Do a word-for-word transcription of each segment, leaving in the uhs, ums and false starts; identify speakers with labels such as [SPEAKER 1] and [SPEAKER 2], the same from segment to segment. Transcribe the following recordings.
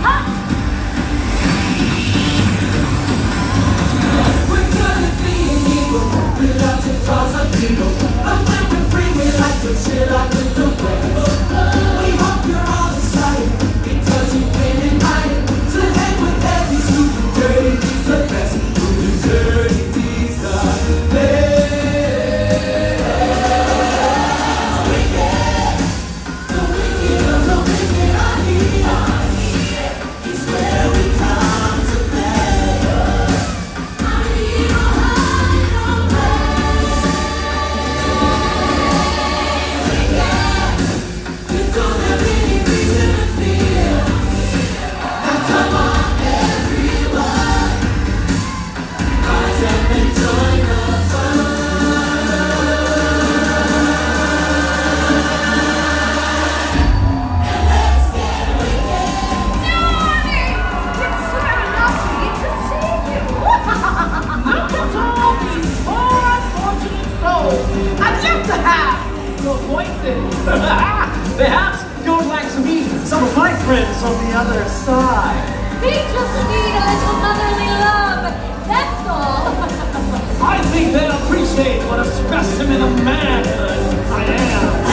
[SPEAKER 1] Perhaps you'd like to meet some of my friends on the other side.
[SPEAKER 2] We just need a little motherly love, that's all.
[SPEAKER 1] I think they'll appreciate what a specimen of manhood I am.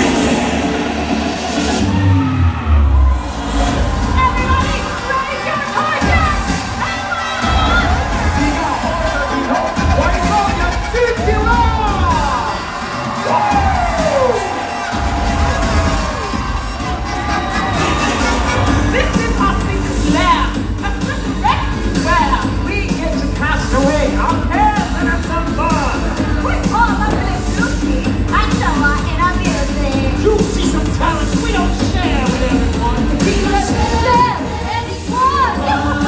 [SPEAKER 2] Everybody, raise your torches!
[SPEAKER 1] This is our secret lab, a special rescue where we get to cast away our cares and have some fun.
[SPEAKER 2] We're all lovely and juicy. I show our inner music.
[SPEAKER 1] You see some talent we don't share with everyone.
[SPEAKER 2] We don't share anyone.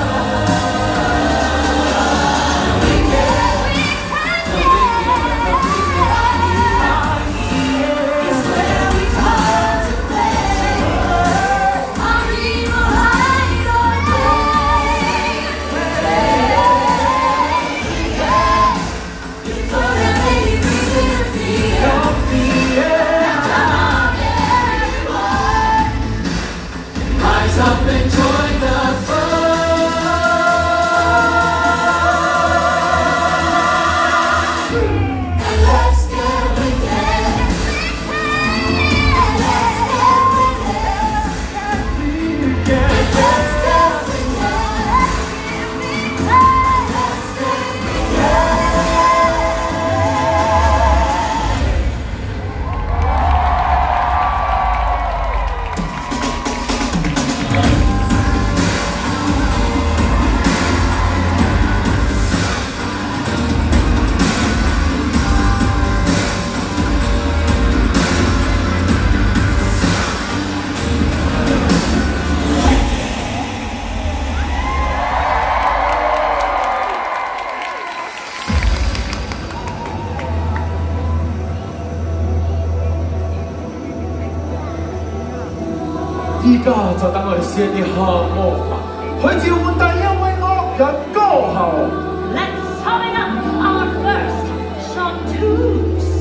[SPEAKER 2] Let's summon up our first chanteuse.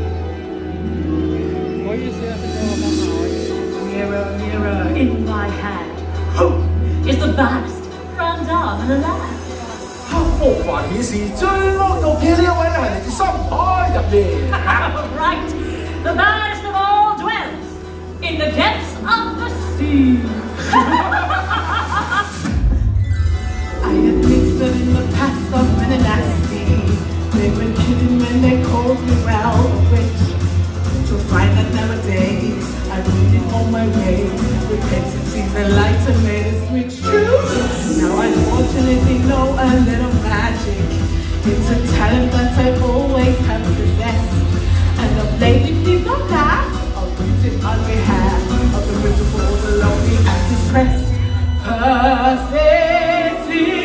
[SPEAKER 2] Mirror, mirror in my hand, who is the baddest grand dame in the land?
[SPEAKER 3] 魔法顯示最惡毒嘅呢一位咧係嚟自深海入面。
[SPEAKER 2] Right, the baddest of all dwells in the depths of the sea.
[SPEAKER 4] I admit that in the past I've been an nasty. They were kidding when they called me well witch. You'll find that nowadays I read it on my way. Repentance in the light and made a switch true. Now I fortunately know a little magic. It's a talent that I always have possessed. And of lately, please don't laugh. I'll use it on behalf of the miserable, the lonely, and depressed. Perfectly.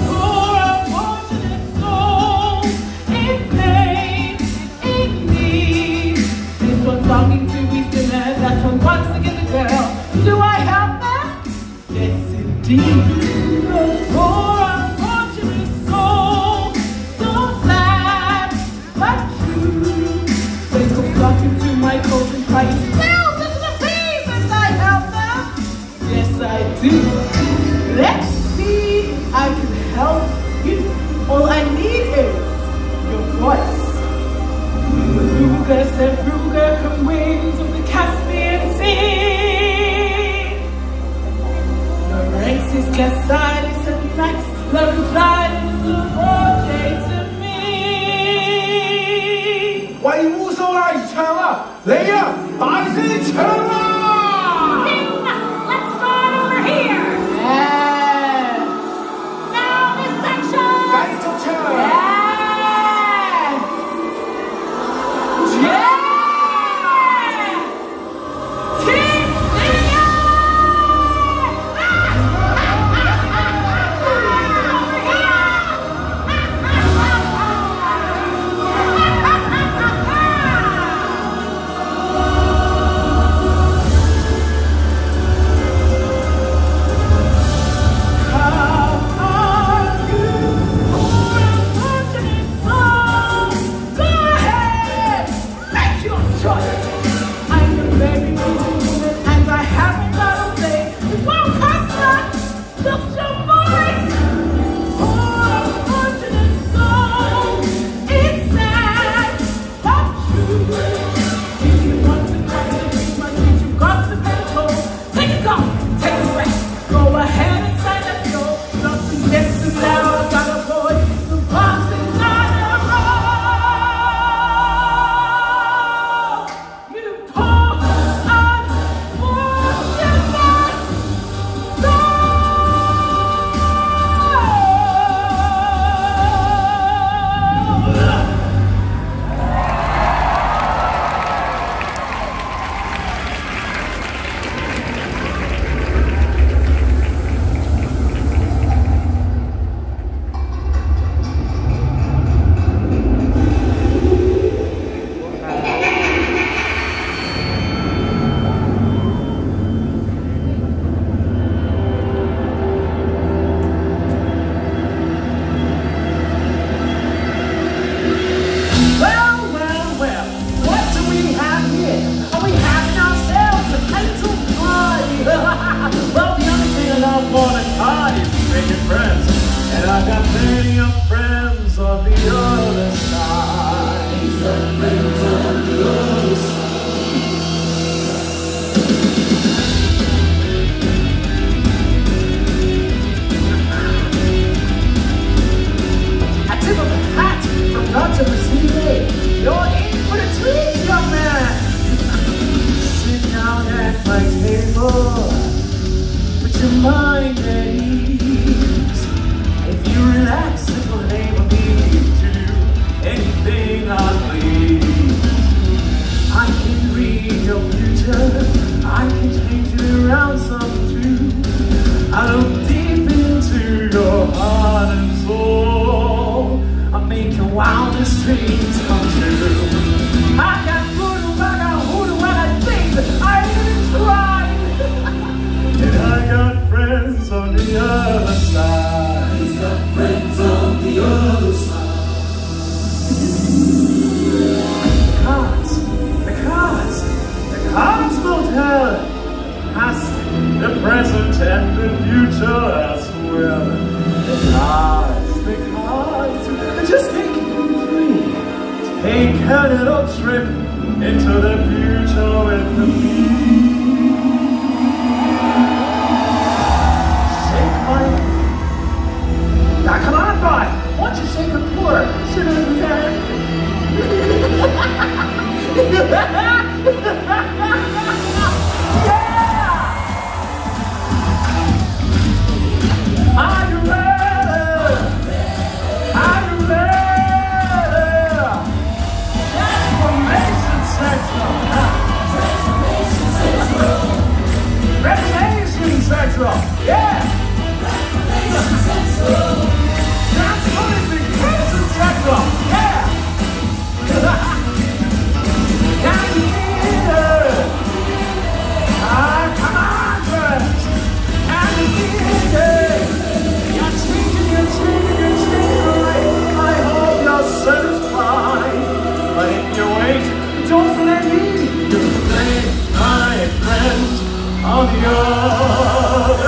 [SPEAKER 4] Longing to be thinner, that's one wants to get the girl. Do I help them? Yes, indeed. The poor unfortunate soul, so sad, but true. They go flocking to my coat and crying, "Well, this is a bees as I help them." Yes, I do. Let's see if I can help you. All I need is your voice. Ruga said Ruga come wings of the Caspian Sea. Your ranks is Glacialis and Max, love and pride is the Roger to me.
[SPEAKER 3] 為烏蘇拉而唱啊！你啊，大聲唱啊！
[SPEAKER 2] Sing! Let's start over here!
[SPEAKER 4] Yes!
[SPEAKER 2] Now this section!
[SPEAKER 3] 繼續唱！
[SPEAKER 4] Yes! Yeah!
[SPEAKER 2] Keep singing!
[SPEAKER 3] on the other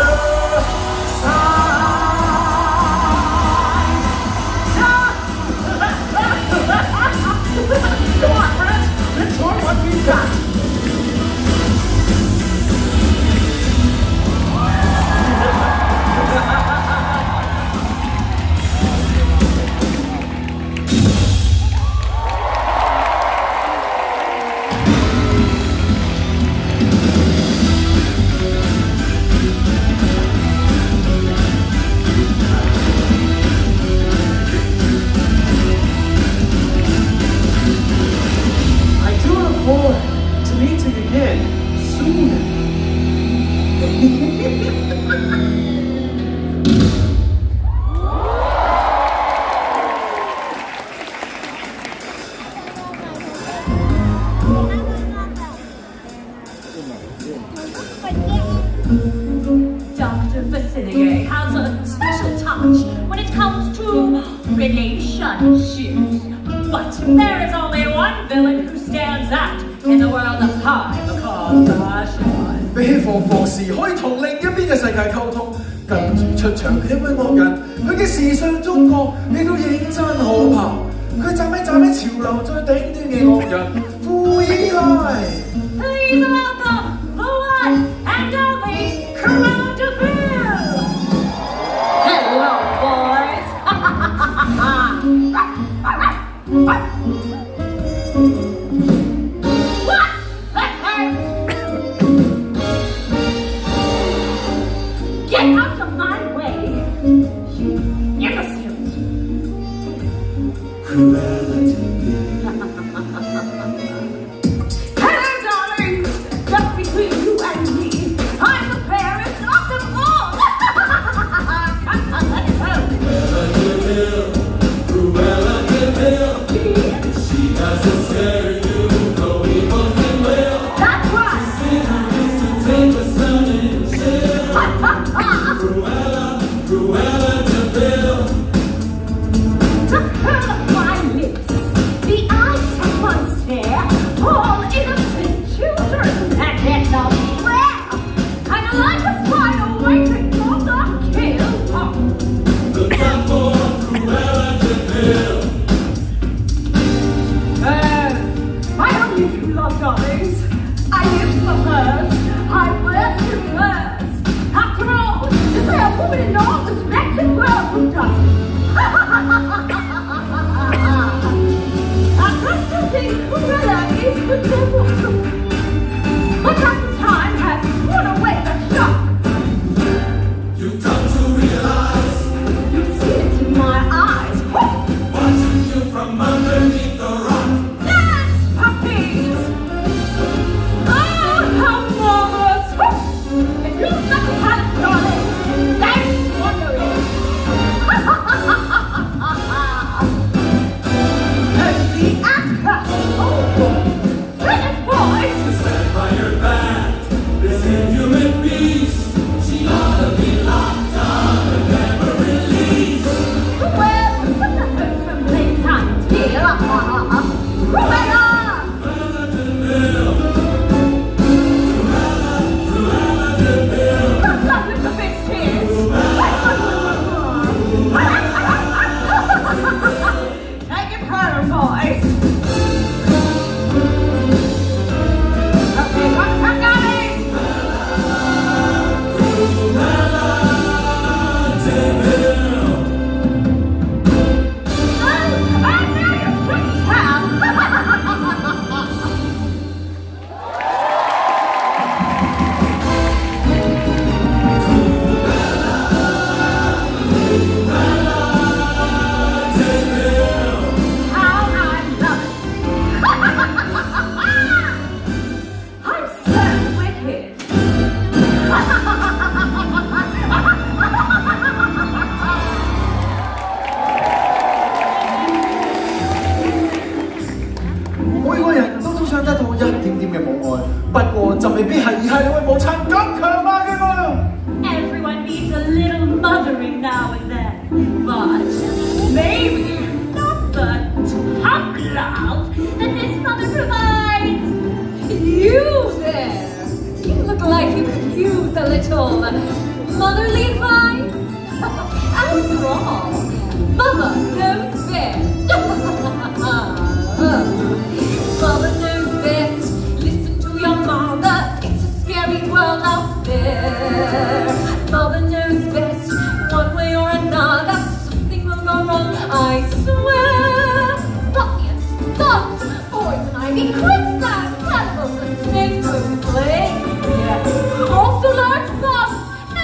[SPEAKER 2] Doctor Facilier has a special touch when it comes to relationships. But there is only one villain who stands out in the world of time called Fashion.
[SPEAKER 3] 比起放博士可以同另一邊嘅世界溝通，跟住出場嘅一位惡人，佢嘅時尚中國亦都認真可怕。佢站喺站喺潮流最頂端嘅惡人，富二代。
[SPEAKER 2] Please welcome the one and only Cruella de Vil. Hello, boys. What? Get out of my way, you imbeciles!
[SPEAKER 3] Cruella de
[SPEAKER 2] Hello, darlings! Just between you and me, I'm the fairest of them all! Come on, let's go!
[SPEAKER 5] Cruella de Vil, she doesn't scare you, no evil can will.
[SPEAKER 2] That's right!
[SPEAKER 5] To take the sun and chill. Cruella, Cruella de Vil.
[SPEAKER 2] The curl of my lips, the eyes of my stare, all innocent children that get not beware. And like a spider waiting for the kill.
[SPEAKER 5] Look out for Cruella de Vil.
[SPEAKER 2] Uh, I only true love, darlings. I live for hers. I wear to hers. After all, is there a woman in all this wretched world who doesn't? I still think Cruella is the devil. But after time has worn away the shock.
[SPEAKER 5] You come to realize,
[SPEAKER 2] You see it in my eyes.
[SPEAKER 5] watching you from underneath the rock.
[SPEAKER 2] Dance, puppies! Oh, how marvelous! If you've never had it, darling, that's wondering. The actor! Oh, sing it, boys!
[SPEAKER 5] Stand by your back, this inhuman beast. She ought to be locked up and never released.
[SPEAKER 2] Well, such a wholesome place time here. Cruella!
[SPEAKER 5] Cruella de Vil. Cruella de Vil.
[SPEAKER 2] Good luck with the big kids! Take it harder, boys! Okay, one time, darling! Oh, and now you're pretty town! How I love it! I'm so wicked!
[SPEAKER 3] 每個人都都想得到一點點嘅母愛，不過就未必係以係你位母親咁強猛嘅愛。
[SPEAKER 2] Everyone needs a little mothering now and then, but maybe not the tough love that this mother provides. You there, you look like you could use a little motherly advice. After all, Mother knows best. Mother knows best. Listen to your mother. It's a scary world out there. Mother knows best. One way or another, something will go wrong. I swear. Ruffians, thugs, poison ivy, quicksand, cannibals, and snakes will play. Yeah. Also large bugs,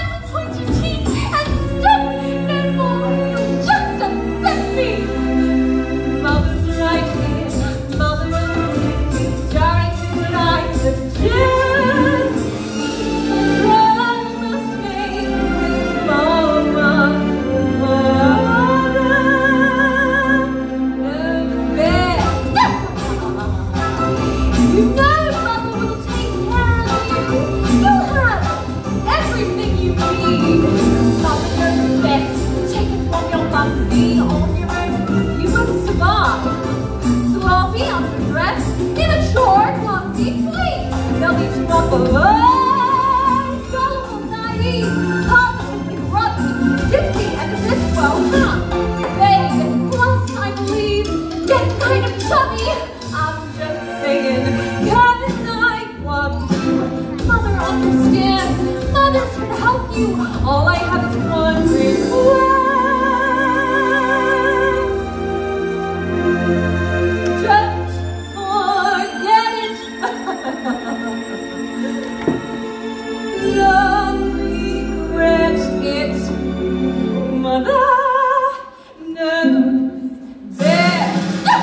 [SPEAKER 2] squeeze, positively grubby, tipsy, and this well, huh? Vague, plus I believe, get kind of chubby. I'm just saying, Kevin, I love you. Mother understands, mothers can help you. All I have is one request. Don't forget it. Don't regret it. Mother knows best.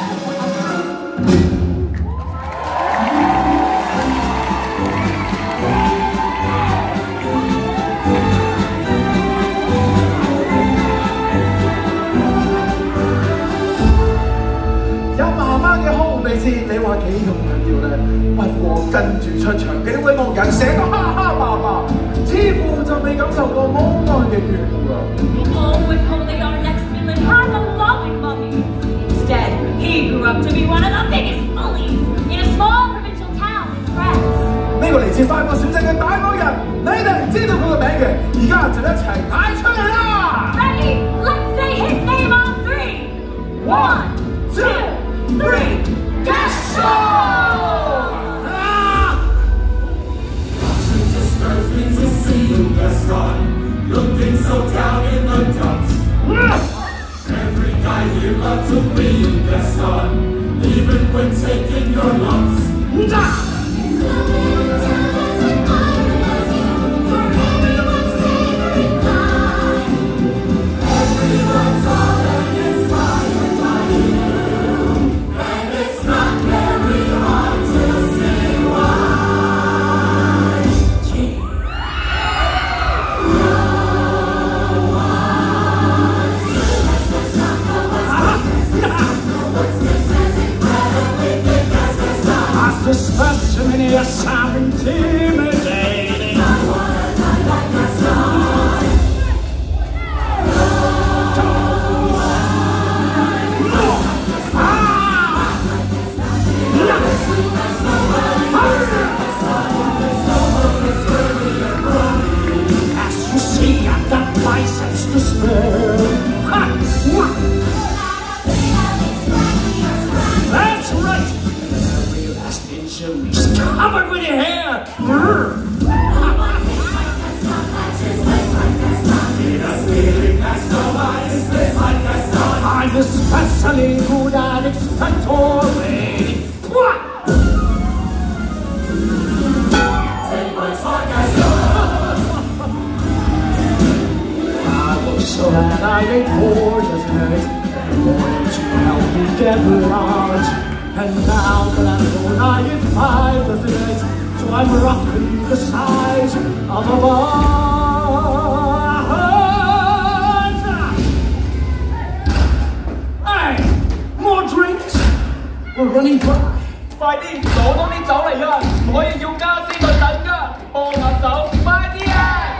[SPEAKER 3] 你話幾咁緊要咧？不過跟住出場嘅呢位惡人成個哈哈爸爸，似乎就未感受過母愛嘅眷顧啊！
[SPEAKER 2] Oh, if only our next villain had a loving mommy. Instead, he grew up to be one of the biggest bullies in a small provincial town in France.
[SPEAKER 3] 呢個嚟自法國小鎮嘅大惡人，你哋知道佢個名嘅，而家就一齊嗌出嚟啦
[SPEAKER 2] Ready? Let's say his name on three. One, two, three.
[SPEAKER 3] Gaston!
[SPEAKER 5] Ah! It disturbs me to see you, Gaston, looking so down in the dumps. Every guy here loves to be you, Gaston, even when taking your lumps. Everyone's all inspired by you. It's not very hard to see why. No one's as incredibly big as this time.
[SPEAKER 3] As the specimen is sound intimidating.
[SPEAKER 5] I wanna die like this song.
[SPEAKER 3] As you see, I've got license to spare. Ha! That's right! Every last inch of me's covered with your hair! I'm especially good at expectorating. I was so glad I ate poisonous and wanted to help me get large. And now that I'm grown, I eat five dozen eggs, so I'm roughly the size of a barn. Hey, more drinks? We're running dry.
[SPEAKER 6] 快啲，攞多啲酒嚟啊！唔可以要家私去等㗎，幫下手，快啲啊！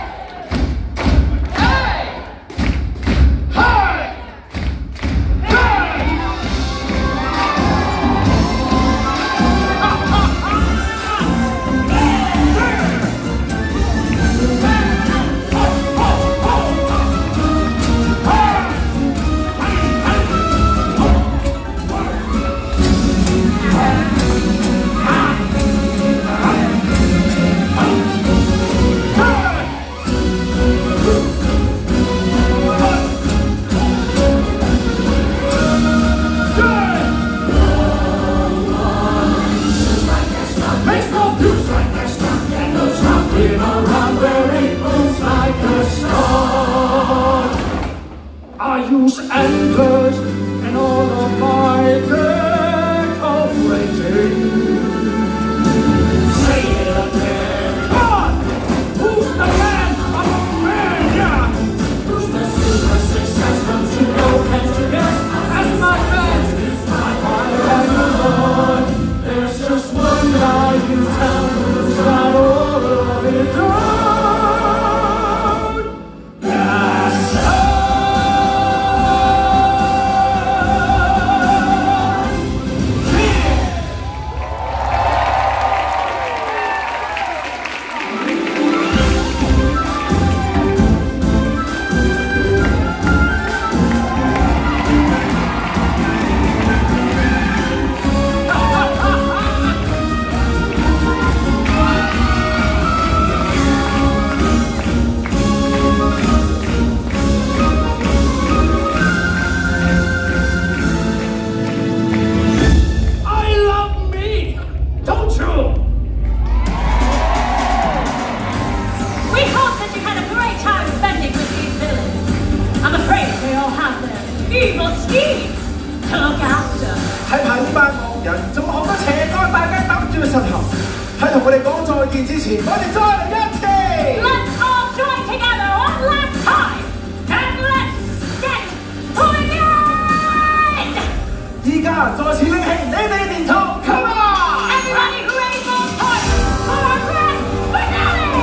[SPEAKER 6] 嘿，
[SPEAKER 3] 嘿，嘿！I use anchors and all of my decorating. Say it again. Come on! Who's the man among men? Yeah! Who's the super success? Don't you know? Can't you guess? As my friend, my fire and the Lord. There's just one guy in town who's got all of it done. Gaston!
[SPEAKER 2] evil schemes to look after.
[SPEAKER 3] 睇下呢班惡人仲學得邪惡，大家揼住個實頭。喺同我哋講再見之前，我哋再嚟一次。
[SPEAKER 2] Let's all join together one last time and let's get moving!
[SPEAKER 3] 依家再次拎起你哋嘅電筒 ，Come on！
[SPEAKER 2] Everybody raise those toys for our grand finale!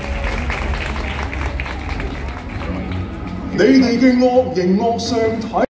[SPEAKER 3] 你哋嘅惡形惡相睇。